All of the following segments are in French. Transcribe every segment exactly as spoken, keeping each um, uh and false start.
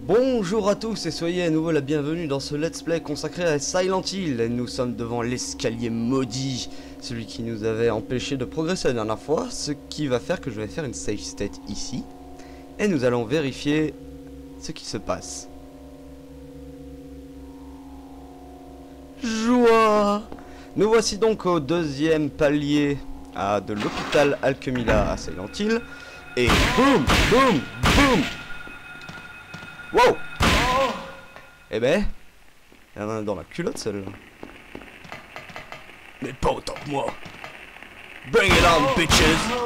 Bonjour à tous et soyez à nouveau la bienvenue dans ce let's play consacré à Silent Hill. Et nous sommes devant l'escalier maudit, celui qui nous avait empêché de progresser la dernière fois, ce qui va faire que je vais faire une save state ici. Et nous allons vérifier ce qui se passe. Joie! Nous voici donc au deuxième palier à, de l'hôpital Alchemilla à Silent Hill. Et boum, boum, boum! Wow! Eh ben, il y en a dans la culotte celle-là. Mais pas autant que moi. Bring it on, bitches!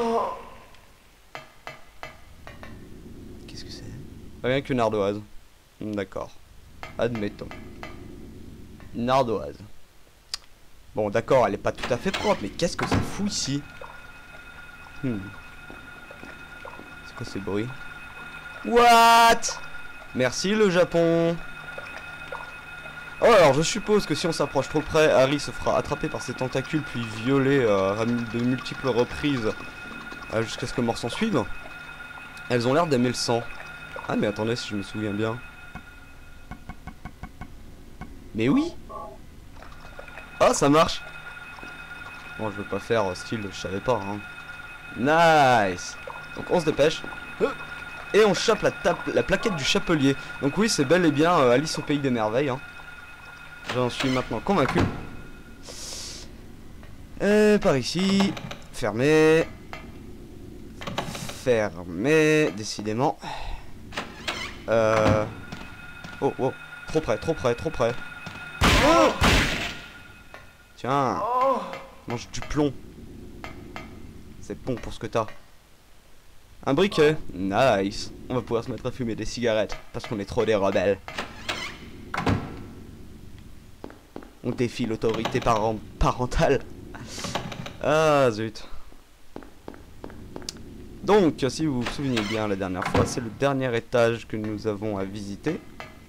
Qu'est-ce que c'est? Rien qu'une ardoise. D'accord. Admettons. Une ardoise. Bon, d'accord, elle est pas tout à fait propre, mais qu'est-ce que ça fout ici? Hmm. C'est quoi ces bruits? What? Merci le Japon. Oh, alors je suppose que si on s'approche trop près, Harry se fera attraper par ses tentacules puis violer euh, à de multiples reprises euh, jusqu'à ce que mort s'en suive. Elles ont l'air d'aimer le sang. Ah mais attendez, si je me souviens bien. Mais oui. Ah, ça marche. Bon, je veux pas faire euh, style, je savais pas. Hein. Nice. Donc on se dépêche. Et on chope la, la plaquette du chapelier. Donc oui, c'est bel et bien euh, Alice au pays des merveilles. Hein. J'en suis maintenant convaincu. Et par ici. Fermé. Fermé. Décidément. Euh... Oh, oh. Trop près, trop près, trop près. Oh, tiens. Mange du plomb. C'est bon pour ce que t'as. Un briquet, nice. On va pouvoir se mettre à fumer des cigarettes parce qu'on est trop des rebelles. On défie l'autorité parent parentale. Ah zut. Donc, si vous vous souvenez bien la dernière fois, c'est le dernier étage que nous avons à visiter.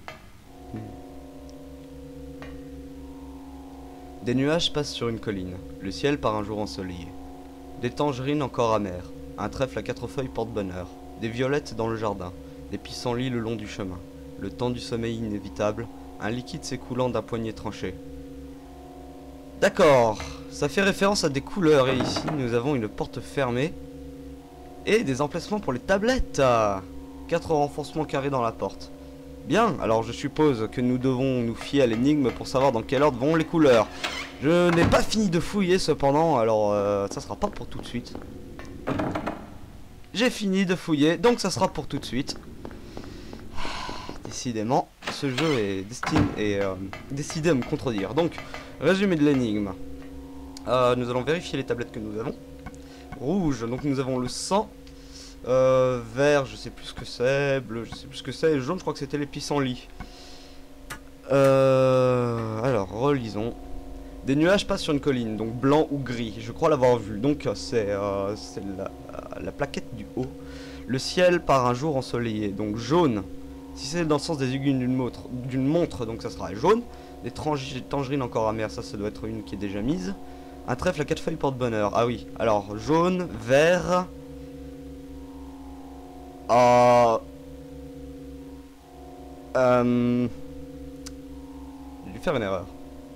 Des nuages passent sur une colline, le ciel par un jour ensoleillé. Des tangerines encore amères. Un trèfle à quatre feuilles porte bonheur. Des violettes dans le jardin. Des pissenlits le long du chemin. Le temps du sommeil inévitable. Un liquide s'écoulant d'un poignet tranché. D'accord. Ça fait référence à des couleurs. Et ici, nous avons une porte fermée. Et des emplacements pour les tablettes. Quatre renforcements carrés dans la porte. Bien. Alors, je suppose que nous devons nous fier à l'énigme pour savoir dans quel ordre vont les couleurs. Je n'ai pas fini de fouiller cependant. Alors, euh, ça sera pas pour tout de suite. J'ai fini de fouiller, donc ça sera pour tout de suite. Décidément, ce jeu est destiné et euh, décidé à me contredire. Donc, résumé de l'énigme. Euh, nous allons vérifier les tablettes que nous avons. Rouge, donc nous avons le sang. Euh, vert, je sais plus ce que c'est. Bleu, je sais plus ce que c'est. Et jaune, je crois que c'était les pissenlits. Euh, alors, relisons. Des nuages passent sur une colline, donc blanc ou gris. Je crois l'avoir vu. Donc c'est euh, la, la plaquette du haut. Le ciel par un jour ensoleillé, donc jaune. Si c'est dans le sens des aiguilles d'une montre, d'une montre, donc ça sera jaune. Des tangerines encore amères, ça, ça doit être une qui est déjà mise. Un trèfle à quatre feuilles porte bonheur. Ah oui. Alors jaune, vert. Euh... Euh... J'ai dû faire une erreur.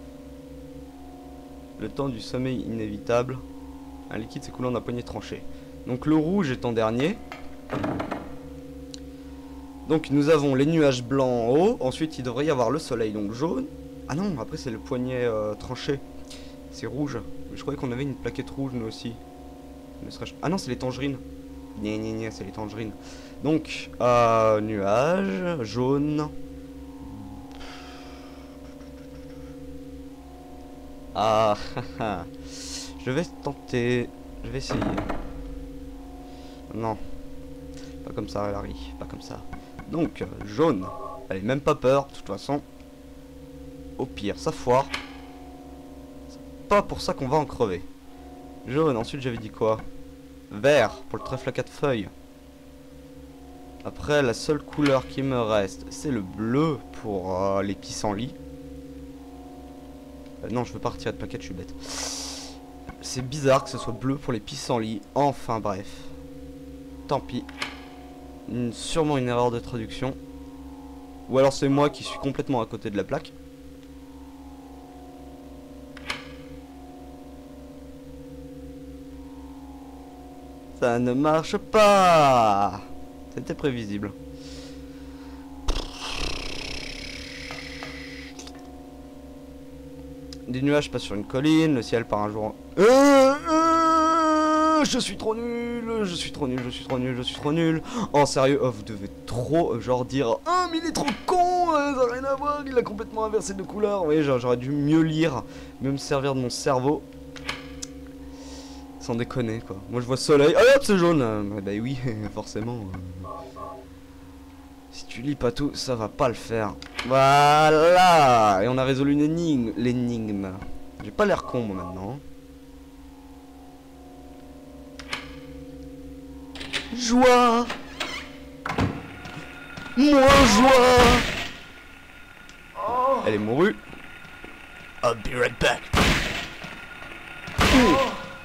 Le temps du sommeil inévitable. Un liquide s'écoulant d'un poignet tranché. Donc le rouge est en dernier. Donc nous avons les nuages blancs en haut. Ensuite il devrait y avoir le soleil, donc jaune. Ah non, après c'est le poignet euh, tranché. C'est rouge. Je croyais qu'on avait une plaquette rouge nous aussi. Ah non, c'est les tangerines. Gna gna gna, c'est les tangerines. Donc, euh, nuages, jaune. Ah, je vais tenter, je vais essayer. Non, pas comme ça, Larry, pas comme ça. Donc, euh, jaune. Allez, même pas peur, de toute façon. Au pire, ça foire. C'est pas pour ça qu'on va en crever. Jaune, ensuite j'avais dit quoi? Vert, pour le trèfle à quatre feuilles. Après, la seule couleur qui me reste, c'est le bleu pour euh, les pissenlits. Euh, non, je veux pas retirer de plaquette, je suis bête. C'est bizarre que ce soit bleu pour les pissenlits. Enfin bref. Tant pis. Une, sûrement une erreur de traduction. Ou alors c'est moi qui suis complètement à côté de la plaque. Ça ne marche pas. C'était prévisible. Des nuages passent sur une colline, le ciel par un jour... Euh, euh, je suis trop nul, je suis trop nul, je suis trop nul, je suis trop nul. Oh sérieux, oh, vous devez trop genre dire « Ah mais il est trop con, ça n'a rien à voir, il a complètement inversé de couleur. » Oui, j'aurais dû mieux lire, mieux me servir de mon cerveau. Sans déconner quoi. Moi je vois soleil, oh hop c'est jaune. euh, Bah oui, forcément. euh, Si tu lis pas tout, ça va pas le faire. Voilà. Et on a résolu une énigme. L'énigme. J'ai pas l'air con moi maintenant. Joie. Moins joie. Elle est mourue. I'll be right back. Ouh.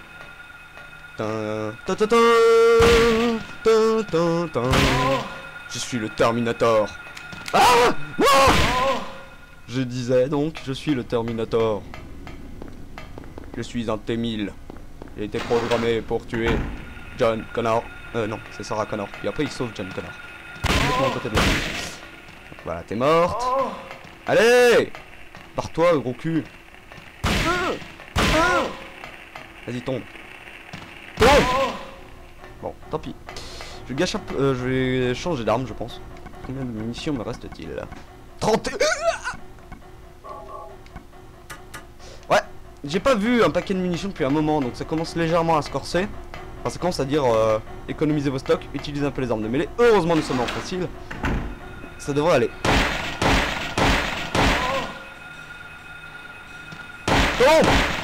Tin, tin, tin, tin, tin, tin. Je suis le Terminator. Ah non. Je disais donc, je suis le Terminator. Je suis un T mille. J'ai été programmé pour tuer John Connor. Euh non, c'est Sarah Connor. Puis après il sauve John Connor. À côté de moi. Voilà, t'es morte. Allez, barre-toi, gros cul. Vas-y, tombe. Tombe. Bon, tant pis. Je gâche un peu, euh, je vais changer d'arme, je pense. Combien de munitions me reste-t-il? trente. Ouais, j'ai pas vu un paquet de munitions depuis un moment, donc ça commence légèrement à se corser. Enfin, ça commence à dire euh, économisez vos stocks, utilisez un peu les armes de mêlée. Heureusement, nous sommes en facile. Ça devrait aller. Tombe.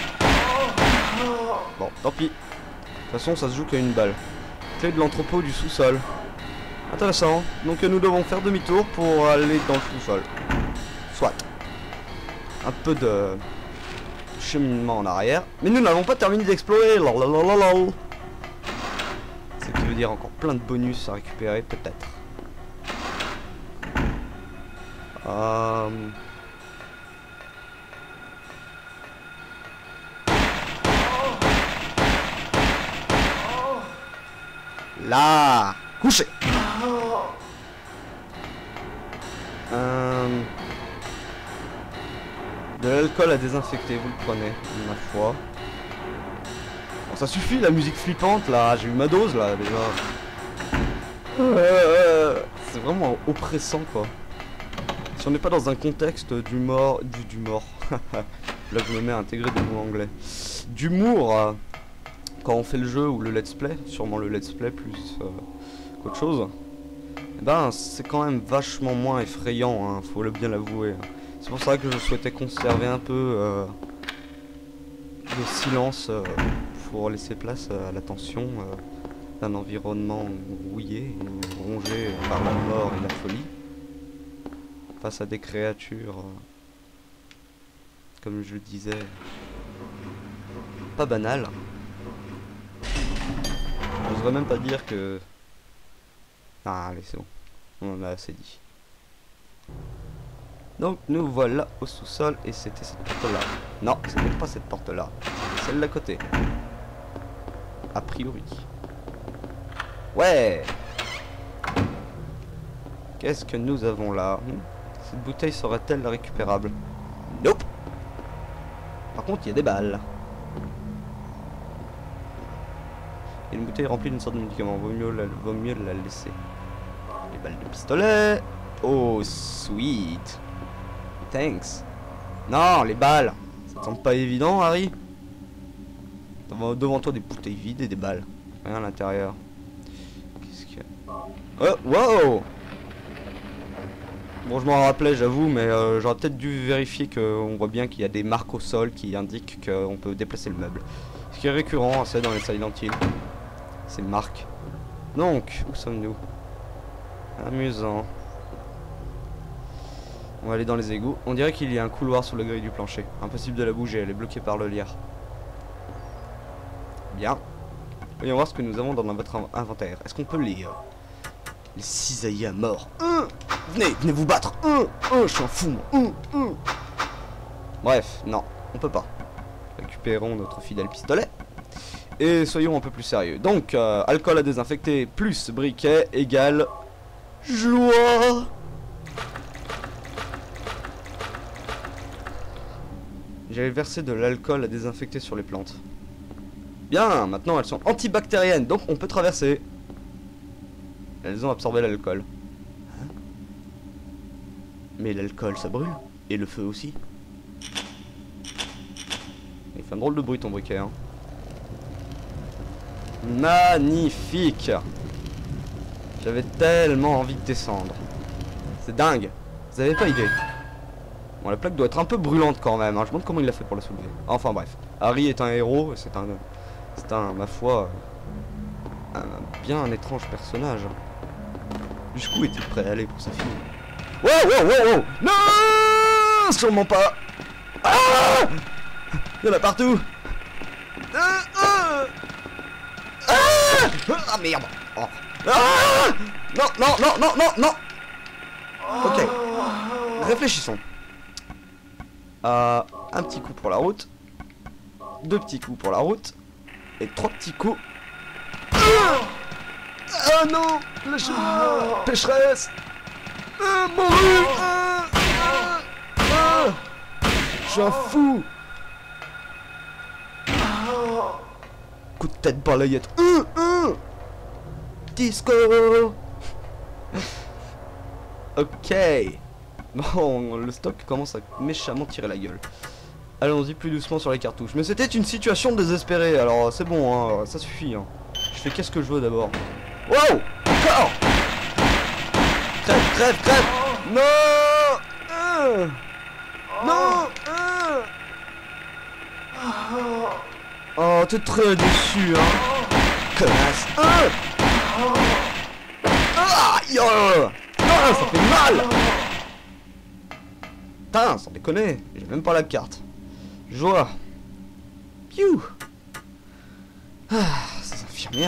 Bon, tant pis. De toute façon, ça se joue qu'à une balle. Clé de l'entrepôt du sous-sol. Intéressant. Donc nous devons faire demi-tour pour aller dans le sous-sol. Soit. Un peu de cheminement en arrière. Mais nous n'avons pas terminé d'explorer. Ce qui veut dire encore plein de bonus à récupérer, peut-être. Euh... Là, couché. Euh... De l'alcool à désinfecter, vous le prenez, ma foi. Bon, ça suffit la musique flippante là, j'ai eu ma dose là déjà. Euh, C'est vraiment oppressant quoi. Si on n'est pas dans un contexte d'humour, du, du mort. Là je me mets à intégrer des mots anglais. D'humour. Euh, Quand on fait le jeu ou le let's play, sûrement le let's play plus euh, qu'autre chose, eh ben c'est quand même vachement moins effrayant, hein, faut le bien l'avouer. C'est pour ça que je souhaitais conserver un peu euh, de silence euh, pour laisser place à l'attention euh, d'un environnement rouillé, rongé par la mort et la folie, face à des créatures, euh, comme je le disais, pas banales. Je n'oserais même pas dire que... Ah, allez, c'est bon. On en a assez dit. Donc, nous voilà au sous-sol et c'était cette porte-là. Non, c'était pas cette porte-là. C'était celle d'à côté. A priori. Ouais. Qu'est-ce que nous avons là? Cette bouteille serait-elle récupérable? Nope. Par contre, il y a des balles. Une bouteille remplie d'une sorte de médicament, vaut mieux la, vaut mieux la laisser. Les balles de pistolet. Oh, sweet. Thanks. Non, les balles. Ça te semble pas évident, Harry? T'as devant toi des bouteilles vides et des balles. Rien à l'intérieur. Qu'est-ce qu'il y a? Oh, wow. Bon, je m'en rappelais, j'avoue, mais euh, j'aurais peut-être dû vérifier qu'on voit bien qu'il y a des marques au sol qui indiquent qu'on peut déplacer le meuble. Ce qui est récurrent, c'est dans les Silent Hill. Ces marques. Donc, où sommes-nous? Amusant. On va aller dans les égouts. On dirait qu'il y a un couloir sur le grille du plancher. Impossible de la bouger, elle est bloquée par le lierre. Bien. Voyons voir ce que nous avons dans notre inventaire. Est-ce qu'on peut les... Euh, les cisailler à mort? Un, Venez, venez vous battre. Euh, euh, je suis un fou, moi. Euh, euh. Bref, non, on peut pas. Récupérons notre fidèle pistolet. Et soyons un peu plus sérieux. Donc, euh, alcool à désinfecter plus briquet égale joie. J'avais versé de l'alcool à désinfecter sur les plantes. Bien, maintenant elles sont antibactériennes, donc on peut traverser. Elles ont absorbé l'alcool. Hein? Mais l'alcool ça brûle. Et le feu aussi. Il fait un drôle de bruit ton briquet, hein. Magnifique. J'avais tellement envie de descendre. C'est dingue. Vous avez pas idée. Bon, la plaque doit être un peu brûlante quand même, hein. Je me demande comment il l'a fait pour la soulever. Enfin bref. Harry est un héros, c'est un... C'est un, ma foi... Un, bien un étrange personnage. Jusqu'où est-il prêt à aller pour sa fille? Wow, wow, wow, wow. Non, sûrement pas. Ah, il y en a partout. Ah, ah, ah, ah merde. Oh. Ah, non, non, non, non, non, non. Ok. Réfléchissons. Euh, un petit coup pour la route. Deux petits coups pour la route. Et trois petits coups. Ah, ah non, lâchez-moi, pécheresse. Ah, morue. Ah, ah, ah. Je suis un fou. Coup de tête balayette. Euh, euh. Disco. Ok. Bon, le stock commence à méchamment tirer la gueule. Allons-y plus doucement sur les cartouches. Mais c'était une situation désespérée, alors c'est bon, hein, ça suffit. Hein. Je fais qu'est-ce que je veux d'abord. Wow. Encore. Crève, crève, crève. Non. euh. Non. euh. Oh, t'es très déçu, hein. Connasse. euh. Ah, yo. Ah, ça fait mal. Putain, sans déconner, j'ai même pas la carte. Joie. Piou. Ah, ces infirmières.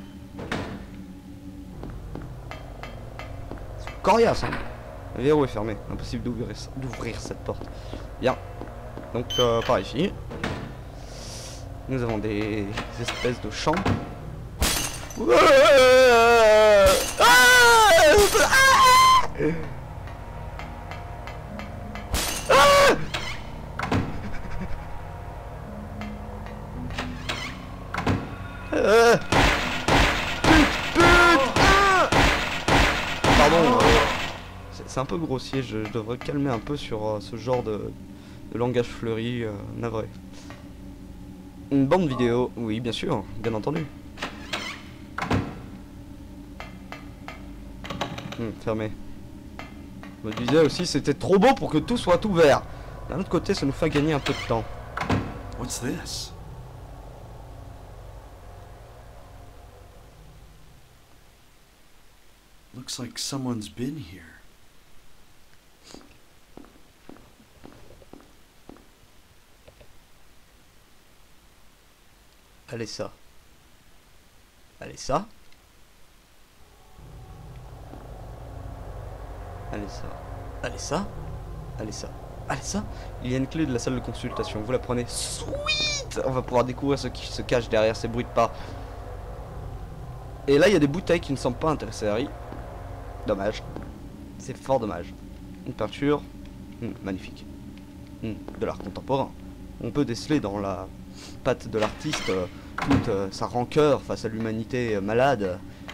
C'est coriace, hein. Le verrou est fermé. Impossible d'ouvrir cette porte. Bien. Donc, euh, par ici. Nous avons des espèces de chambres. Ah, ah, Euh... Pute, pute, ah. Pardon, euh, c'est un peu grossier, je, je devrais calmer un peu sur euh, ce genre de, de langage fleuri, euh, navré. Une bande vidéo, oui bien sûr, bien entendu. Hum, fermé. Je me disais aussi c'était trop beau pour que tout soit ouvert. D'un autre côté ça nous fait gagner un peu de temps. What's this? Looks like someone's been here. Allez ça. Allez ça. Allez ça. Allez ça. Allez ça. Allez ça. Il y a une clé de la salle de consultation. Vous la prenez. Sweet. On va pouvoir découvrir ce qui se cache derrière ces bruits de pas. Et là il y a des bouteilles qui ne semblent pas intéresser Harry. Dommage. C'est fort dommage. Une peinture. Mmh, magnifique. Mmh, de l'art contemporain. On peut déceler dans la patte de l'artiste euh, toute euh, sa rancœur face à l'humanité euh, malade.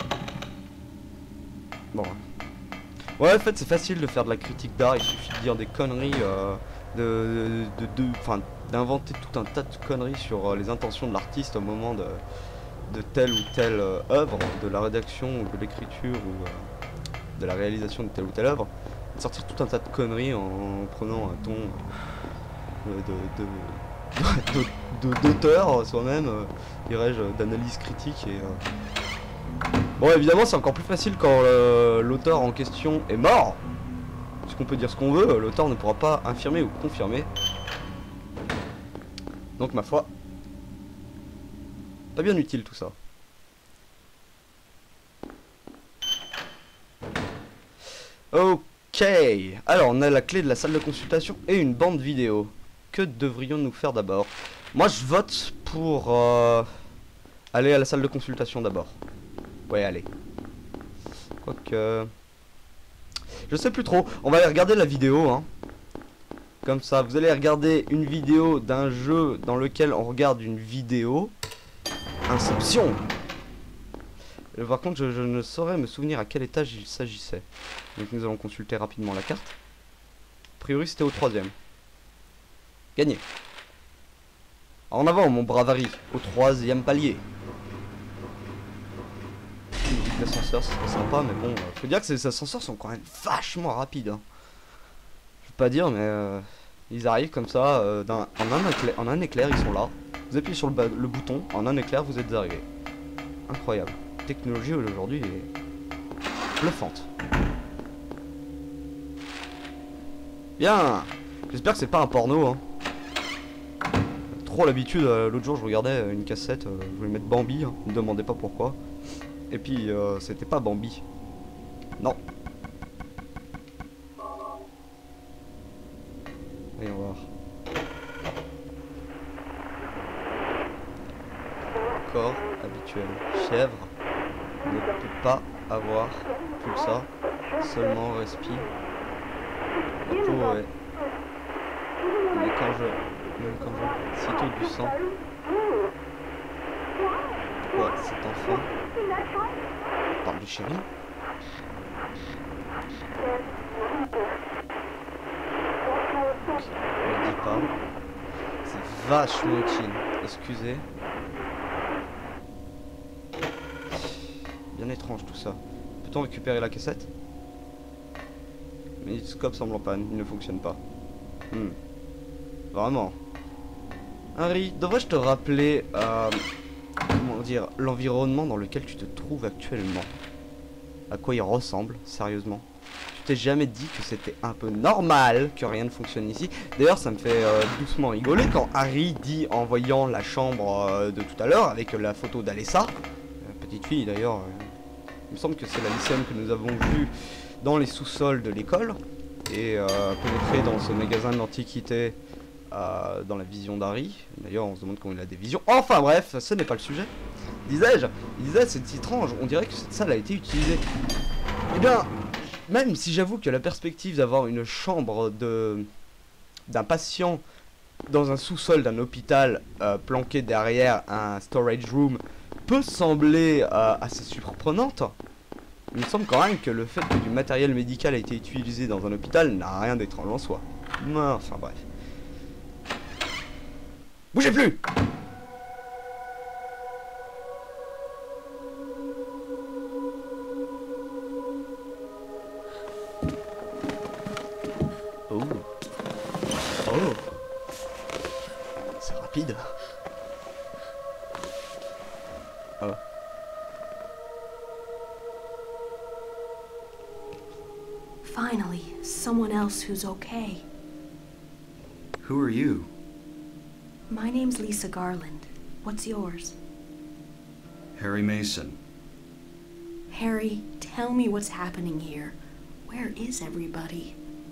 Bon. Ouais, en fait, c'est facile de faire de la critique d'art. Il suffit de dire des conneries, euh, de, de, de, enfin, d'inventer tout un tas de conneries sur euh, les intentions de l'artiste au moment de, de telle ou telle euh, œuvre, de la rédaction ou de l'écriture ou euh, de la réalisation de telle ou telle œuvre, de sortir tout un tas de conneries en prenant un ton euh, de, de, de, de, d'auteur soi-même, euh, dirais-je, d'analyse critique et euh... bon, évidemment c'est encore plus facile quand euh, l'auteur en question est mort, puisqu'on peut dire ce qu'on veut, l'auteur ne pourra pas infirmer ou confirmer. Donc ma foi, pas bien utile tout ça. Ok, alors on a la clé de la salle de consultation et une bande vidéo. Que devrions-nous faire d'abord? Moi je vote pour euh, aller à la salle de consultation d'abord. Ouais, allez. Quoique... Je sais plus trop, on va aller regarder la vidéo, hein. Comme ça, vous allez regarder une vidéo d'un jeu dans lequel on regarde une vidéo. Inception. Et par contre, je, je ne saurais me souvenir à quel étage il s'agissait. Donc nous allons consulter rapidement la carte. A priori, c'était au troisième. Gagné. En avant, mon Bravary, au troisième palier. L'ascenseur, c'est très sympa, mais bon, euh, faut dire que ces ascenseurs sont quand même vachement rapides. Hein. Je veux pas dire, mais euh, ils arrivent comme ça, euh, en, un éclair, en un éclair, ils sont là. Vous appuyez sur le, le bouton, en un éclair, vous êtes arrivé. Incroyable. La technologie aujourd'hui est bluffante. Bien. J'espère que c'est pas un porno. Hein. Trop l'habitude. Euh, L'autre jour, je regardais une cassette. Euh, je voulais mettre Bambi. Hein, ne me demandez pas pourquoi. Et puis, euh, c'était pas Bambi. Non. Voyons voir. Corps habituel. Chèvre ne peut pas avoir tout ça. Seulement respire. La peau, ouais. Mais quand je... Même quand je... Sitôt du sang. Quoi, cet enfant parle de chérie. Ne dis pas. C'est vachement utile. Excusez. Bien étrange tout ça. Peut-on récupérer la cassette? Le scope semble en panne. Il ne fonctionne pas. Hmm. Vraiment. Harry, devrais-je te rappeler... Euh... Comment dire, l'environnement dans lequel tu te trouves actuellement? À quoi il ressemble, sérieusement? Tu t'es jamais dit que c'était un peu normal que rien ne fonctionne ici? D'ailleurs, ça me fait euh, doucement rigoler quand Harry dit, en voyant la chambre euh, de tout à l'heure, avec la photo d'Alessa, euh, petite fille d'ailleurs, euh, il me semble que c'est la lycéenne que nous avons vue dans les sous-sols de l'école, et euh, pénétrer dans ce magasin d'antiquités. Euh, dans la vision d'Harry. D'ailleurs, on se demande comment il a des visions. Enfin bref, ce n'est pas le sujet. Disais-je, il disait, c'est étrange, on dirait que cette salle a été utilisée. Eh bien, même si j'avoue que la perspective d'avoir une chambre de d'un patient dans un sous-sol d'un hôpital euh, planqué derrière un storage room peut sembler euh, assez surprenante, il me semble quand même que le fait que du matériel médical a été utilisé dans un hôpital n'a rien d'étrange en soi. Enfin bref. Bougez plus! Oh. Oh. C'est rapide. Oh. Finally, someone else who's okay. Who are you? My name's Lisa Garland. What's yours? Harry Mason. Harry, tell me what's happening here. Where is everybody?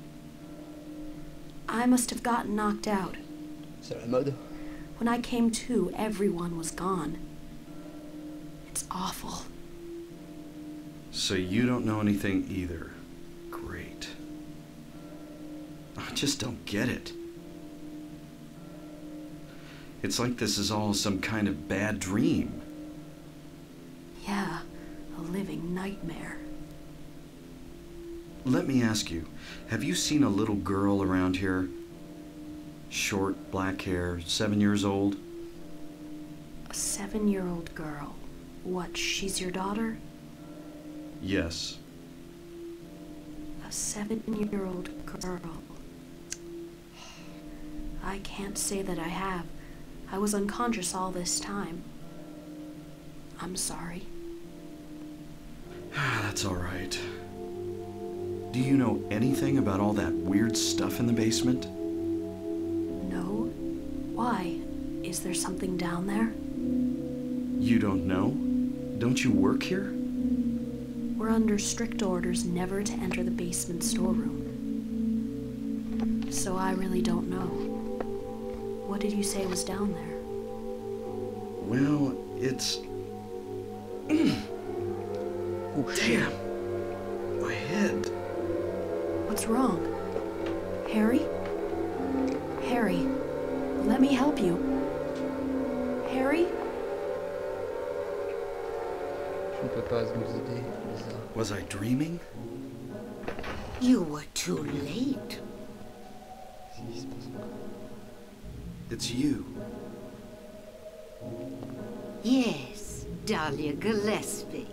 I must have gotten knocked out. C'est la mode. When I came to, everyone was gone. It's awful. So you don't know anything either. Great. I just don't get it. It's like this is all some kind of bad dream. Yeah, a living nightmare. Let me ask you, have you seen a little girl around here? Short, black hair, seven years old? A seven-year-old girl. What, she's your daughter? Yes. A seven-year-old girl. I can't say that I have. I was unconscious all this time. I'm sorry. That's all right. Do you know anything about all that weird stuff in the basement? No? Why? Is there something down there? You don't know? Don't you work here? We're under strict orders never to enter the basement storeroom. So I really don't know. What did you say was down there? Well, it's... Oh, shit. Damn! My head. What's wrong? Harry? Harry, let me help you. Harry? Je ne peux pas nous aider. Bizarre. Was I dreaming? You were too late. Qu'est-ce qui se passe encore? It's you. Yes, Dahlia Gillespie.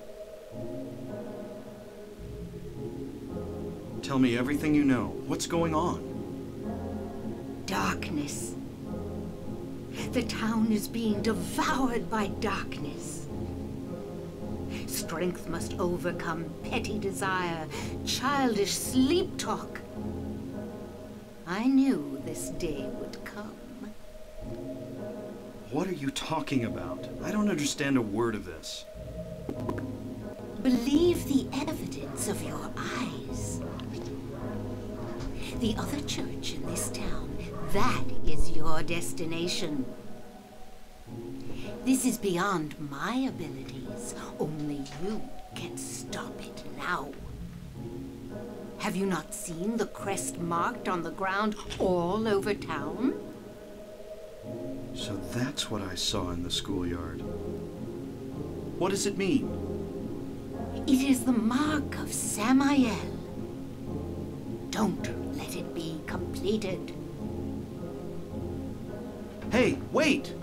Tell me everything you know. What's going on? Darkness. The town is being devoured by darkness. Strength must overcome petty desire, childish sleep talk. I knew this day would come. What are you talking about? I don't understand a word of this. Believe the evidence of your eyes. The other church in this town, that is your destination. This is beyond my abilities. Only you can stop it now. Have you not seen the crest marked on the ground all over town? So that's what I saw in the schoolyard. What does it mean? It is the mark of Samael. Don't let it be completed. Hey, wait!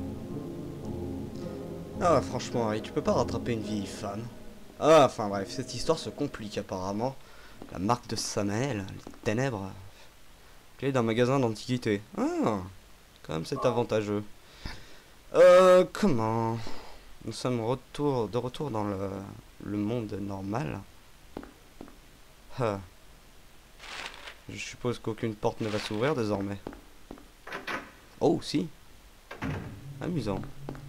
Ah, franchement, Harry, tu peux pas rattraper une vieille femme. Ah, enfin bref, cette histoire se complique apparemment. La marque de Samael, les ténèbres. Clé d'un magasin d'antiquité. Ah, quand même c'est avantageux. Euh, comment? Nous sommes retour, de retour dans le, le monde normal. Ah. Je suppose qu'aucune porte ne va s'ouvrir désormais. Oh, si. Amusant.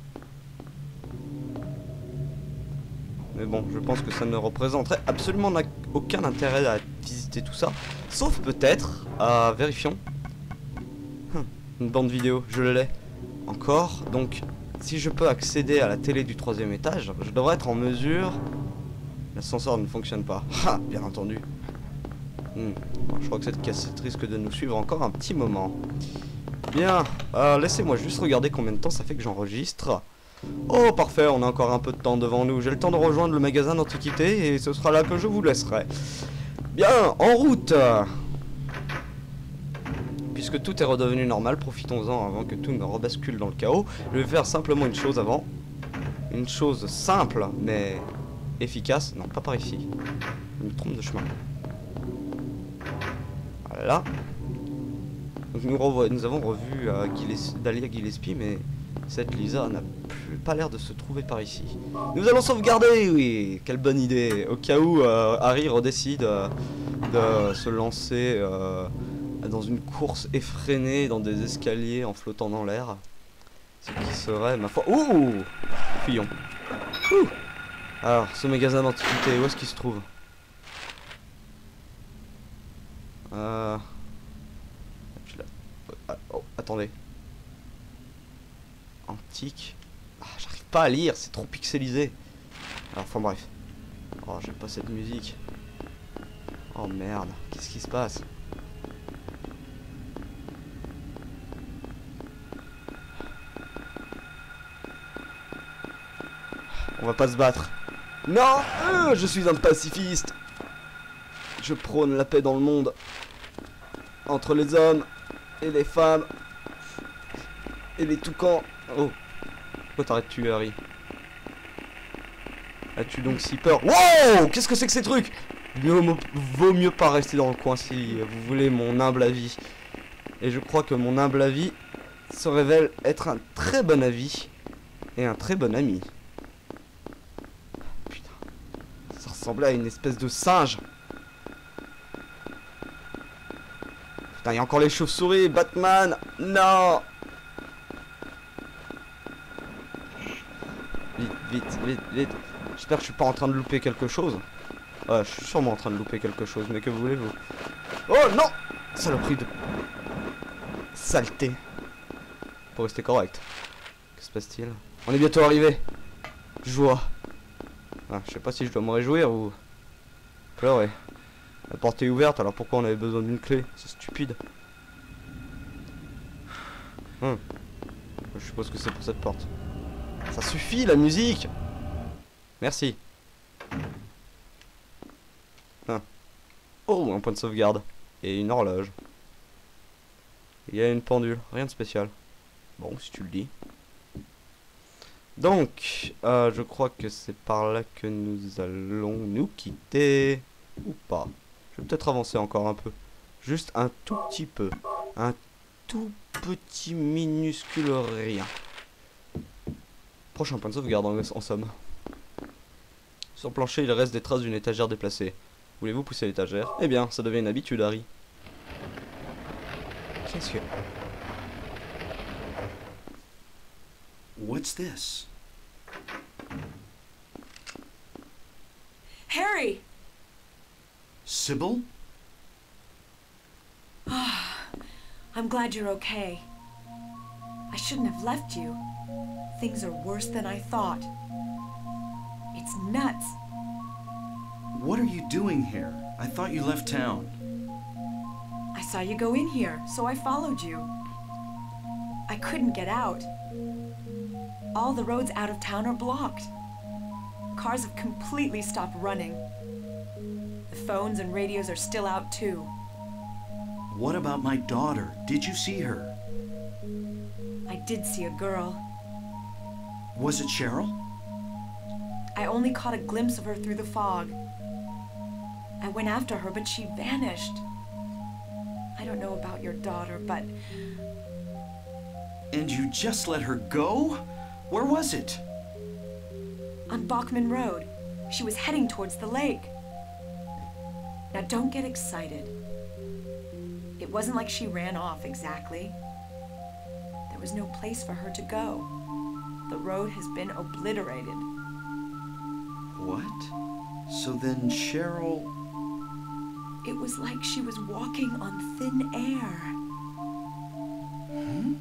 Mais bon, je pense que ça ne représenterait absolument aucun intérêt à visiter tout ça. Sauf peut-être, à vérifions. Hum, une bande vidéo, je l'ai. Encore, donc, si je peux accéder à la télé du troisième étage, je devrais être en mesure... L'ascenseur ne fonctionne pas. Ah, bien entendu. Hmm. Bon, je crois que cette cassette risque de nous suivre encore un petit moment. Bien, euh, laissez-moi juste regarder combien de temps ça fait que j'enregistre. Oh, parfait, on a encore un peu de temps devant nous. J'ai le temps de rejoindre le magasin d'antiquité et ce sera là que je vous laisserai. Bien, en route. Puisque tout est redevenu normal, profitons-en avant que tout ne rebascule dans le chaos. Je vais faire simplement une chose avant. Une chose simple, mais efficace. Non, pas par ici. Je me trompe de chemin. Voilà. Donc nous, revois, nous avons revu euh, Gilles, Dahlia Gillespie, mais cette Lisa n'a plus pas l'air de se trouver par ici. Nous allons sauvegarder, oui. Quelle bonne idée. Au cas où euh, Harry redécide euh, de se lancer euh, dans une course effrénée dans des escaliers en flottant dans l'air. Ce qui serait, ma foi... Ouh, fuyons. Ouh. Alors, ce magasin d'antiquité, où est-ce qu'il se trouve? Euh... Oh, attendez. Antique. Ah, j'arrive pas à lire, c'est trop pixelisé. Alors, enfin bref. Oh, j'aime pas cette musique. Oh merde, qu'est-ce qui se passe? On va pas se battre. Non, euh, je suis un pacifiste. Je prône la paix dans le monde. Entre les hommes et les femmes. Et les toucans. Oh. Pourquoi t'arrêtes de tuer, Harry? As-tu donc si peur? Wow! Qu'est-ce que c'est que ces trucs? Mieux, vaut mieux pas rester dans le coin si vous voulez mon humble avis. Et je crois que mon humble avis se révèle être un très bon avis. Et un très bon ami. Putain. Ça ressemblait à une espèce de singe. Putain, il y a encore les chauves-souris, Batman. Non. Vite, vite, vite, vite. J'espère que je suis pas en train de louper quelque chose. Ouais, je suis sûrement en train de louper quelque chose, mais que voulez-vous? Oh non! Saloperie de... saleté. Pour rester correct. Que se passe-t-il? On est bientôt arrivé. Joie. Ah, je sais pas si je dois me réjouir ou... pleurer. La porte est ouverte, alors pourquoi on avait besoin d'une clé? C'est stupide. Hum. Je suppose que c'est pour cette porte. Ça suffit, la musique! Merci. Ah. Oh, un point de sauvegarde. Et une horloge. Il y a une pendule, rien de spécial. Bon, si tu le dis. Donc, euh, je crois que c'est par là que nous allons nous quitter. Ou pas. Je vais peut-être avancer encore un peu. Juste un tout petit peu. Un tout petit minuscule rien. Prochain point de sauvegarde en, en somme. Sur le plancher, il reste des traces d'une étagère déplacée. Voulez-vous pousser l'étagère? Eh bien, ça devient une habitude, Harry. Qu'est-ce que... What's this? Harry! Sybil? I'm glad you're okay. I shouldn't have left you. Things are worse than I thought. It's nuts. What are you doing here? I thought you left town. I saw you go in here, so I followed you. I couldn't get out. All the roads out of town are blocked. Cars have completely stopped running. The phones and radios are still out too. What about my daughter? Did you see her? I did see a girl. Was it Cheryl? I only caught a glimpse of her through the fog. I went after her, but she vanished. I don't know about your daughter, but... And you just let her go? Where was it? On Bachman Road. She was heading towards the lake. Now don't get excited. It wasn't like she ran off exactly. There was no place for her to go. The road has been obliterated. What? So then Cheryl... It was like she was walking on thin air. Hmm?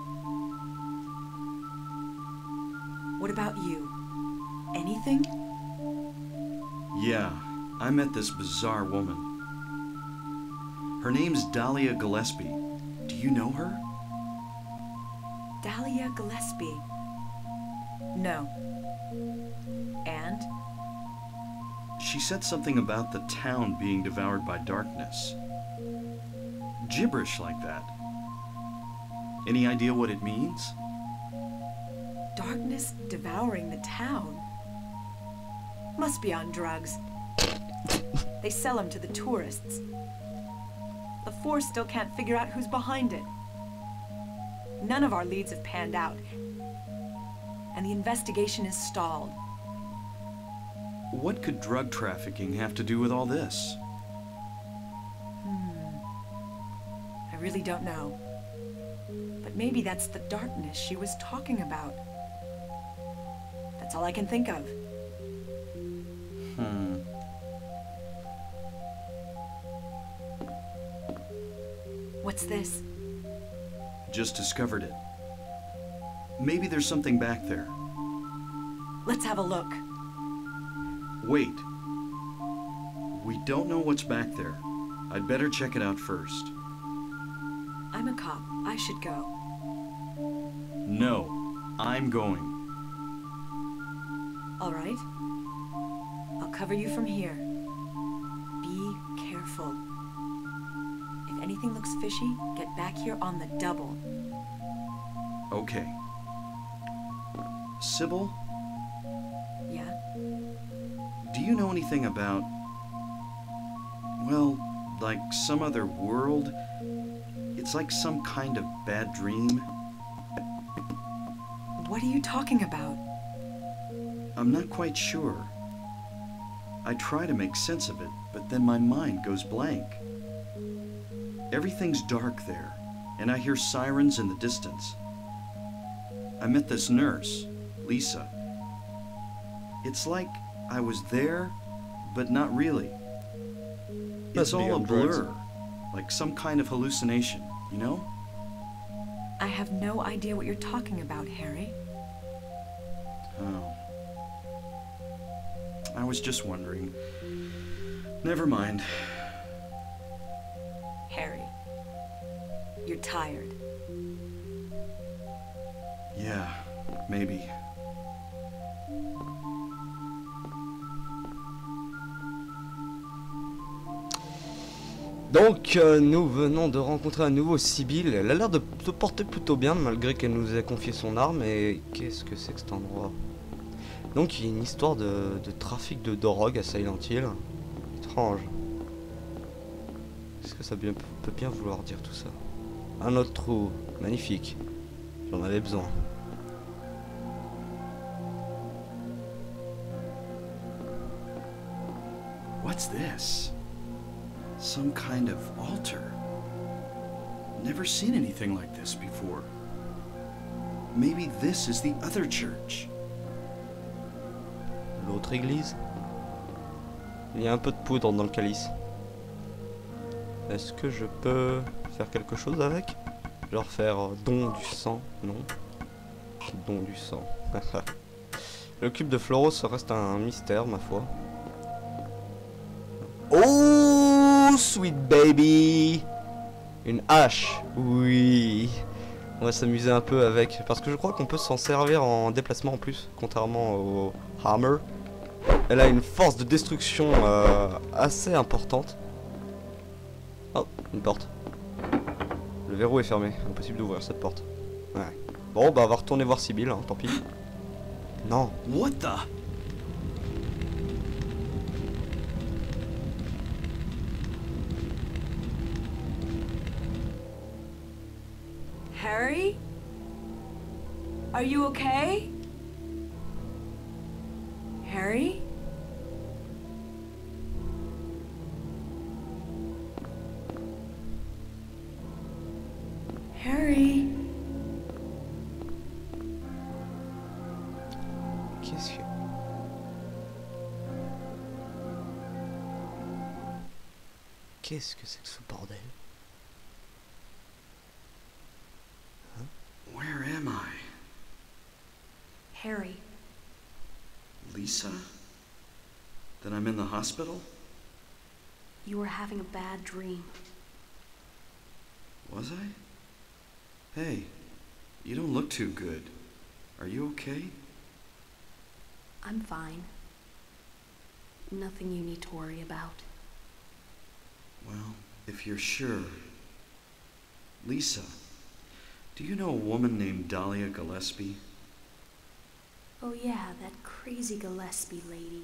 What about you? Anything? Yeah, I met this bizarre woman. Her name's Dahlia Gillespie. Do you know her? Dahlia Gillespie. No. And? She said something about the town being devoured by darkness. Gibberish like that. Any idea what it means? Darkness devouring the town. Must be on drugs. They sell them to the tourists. The force still can't figure out who's behind it. None of our leads have panned out, and the investigation is stalled. What could drug trafficking have to do with all this? Hmm. I really don't know. But maybe that's the darkness she was talking about. That's all I can think of. Hmm. What's this? Just discovered it. Maybe there's something back there. Let's have a look. Wait. We don't know what's back there. I'd better check it out first. I'm a cop. I should go. No, I'm going. All right. I'll cover you from here. Be careful. If anything looks fishy, get back here on the double. Okay. Sybil, Yeah? do you know anything about... well, like some other world? It's like some kind of bad dream. What are you talking about? I'm not quite sure. I try to make sense of it, but then my mind goes blank. Everything's dark there, and I hear sirens in the distance. I met this nurse, Lisa. It's like I was there, but not really. Must It's be all a on drugs. blur, like some kind of hallucination, you know? I have no idea what you're talking about, Harry. Oh. I was just wondering. Never mind. Harry, you're tired. Yeah, maybe. Donc, euh, nous venons de rencontrer à nouveau Sibyl. Elle a l'air de se porter plutôt bien, malgré qu'elle nous ait confié son arme. Et qu'est-ce que c'est que cet endroit? Donc, il y a une histoire de, de trafic de drogue à Silent Hill. Étrange. Qu'est-ce que ça bien- peut bien vouloir dire tout ça? Un autre trou. Magnifique. J'en avais besoin. What's this? Some kind of altar. Never seen anything like this before. Maybe this is the other church. L'autre église. Il y a un peu de poudre dans le calice. Est-ce que je peux faire quelque chose avec? Genre faire euh, don du sang? Non. Don du sang. Le cube de Floros reste un mystère, ma foi. Oh, sweet baby! Une hache, oui. On va s'amuser un peu avec, parce que je crois qu'on peut s'en servir en déplacement en plus, contrairement au hammer. Elle a une force de destruction euh, assez importante. Oh, une porte. Le verrou est fermé, impossible d'ouvrir cette porte. Ouais. Bon, bah on va retourner voir Sibyl, hein, tant pis. Non. What the? Harry? Are you okay? Harry? Harry? Qu'est-ce que... Qu'est-ce que c'est que ce bordel? Where am I? Harry, Lisa? Then I'm in the hospital? you were having a bad dream. Was I? Hey, you don't look too good. Are you okay? I'm fine. Nothing you need to worry about. Well, if you're sure. Lisa, do you know a woman named Dahlia Gillespie? Oh yeah, that crazy Gillespie lady.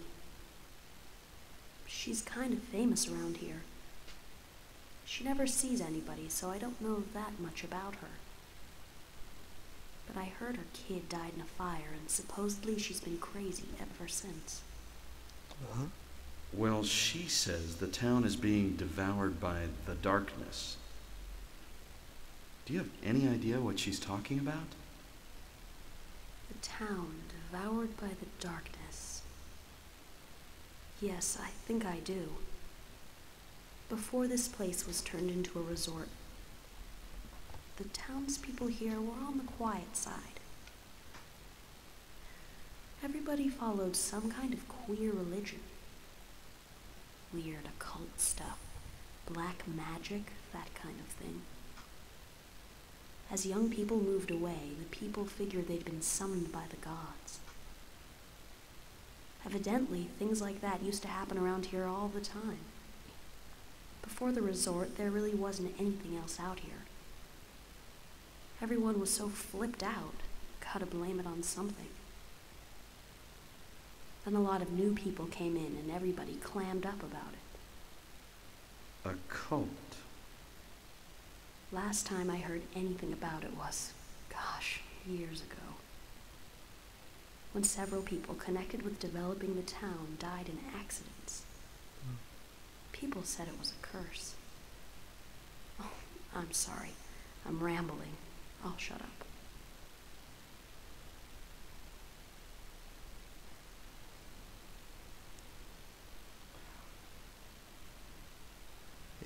She's kind of famous around here. She never sees anybody, so I don't know that much about her. But I heard her kid died in a fire, and supposedly she's been crazy ever since. Huh? Well, she says the town is being devoured by the darkness. Do you have any idea what she's talking about? The town devoured by the darkness. Yes, I think I do. Before this place was turned into a resort, the townspeople here were on the quiet side. Everybody followed some kind of queer religion. Weird occult stuff, black magic, that kind of thing. As young people moved away, the people figured they'd been summoned by the gods. Evidently, things like that used to happen around here all the time. Before the resort, there really wasn't anything else out here. Everyone was so flipped out, gotta blame it on something. Then a lot of new people came in and everybody clammed up about it. A cult. Last time I heard anything about it was, gosh, years ago. When several people connected with developing the town died in accidents. People said it was a curse. Oh, I'm sorry. I'm rambling. I'll shut up.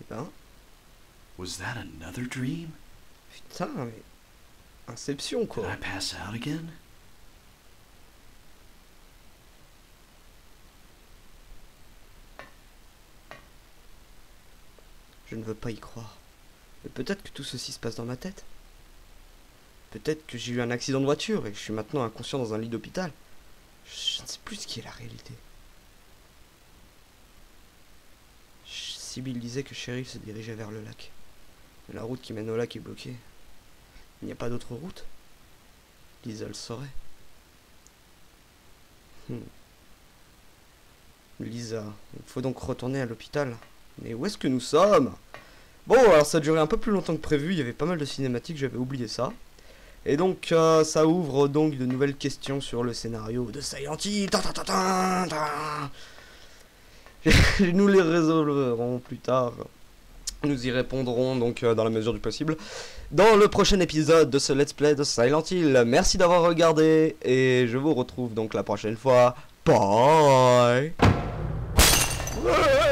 Hein? Was that another dream? Putain, mais... Inception, quoi. Did I pass out again? Je ne veux pas y croire. Mais peut-être que tout ceci se passe dans ma tête. Peut-être que j'ai eu un accident de voiture et que je suis maintenant inconscient dans un lit d'hôpital. Je ne sais plus ce qui est la réalité. Sibyl disait que Cheryl se dirigeait vers le lac. Mais la route qui mène au lac est bloquée. Il n'y a pas d'autre route. Lisa le saurait. Hmm. Lisa, il faut donc retourner à l'hôpital. Mais où est-ce que nous sommes? Bon, alors ça a duré un peu plus longtemps que prévu. Il y avait pas mal de cinématiques, j'avais oublié ça. Et donc, euh, ça ouvre donc de nouvelles questions sur le scénario de Silent Hill. Ta, ta, ta, ta, ta. Nous les résolverons plus tard. Nous y répondrons donc euh, dans la mesure du possible dans le prochain épisode de ce Let's Play de Silent Hill. Merci d'avoir regardé et je vous retrouve donc la prochaine fois. Bye.